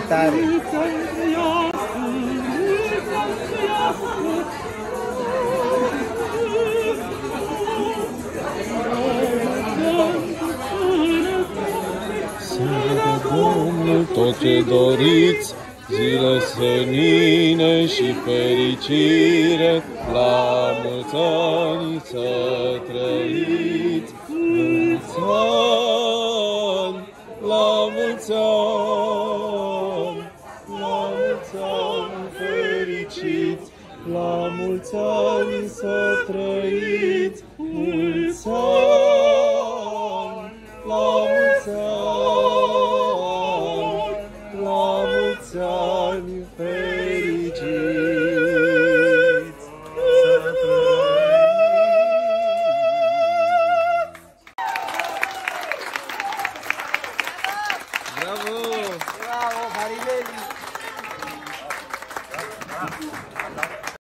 tare! Să vă Domnul tot ce doriți, zile senine și fericire, la mulți ani să trăiți, mulți ani, la mulți ani, la mulți ani fericiți, la mulți ani să trăiți, mulți ani, la mulți ani, la mulți ani fericiți. Bravo! Bravo, Farinelli!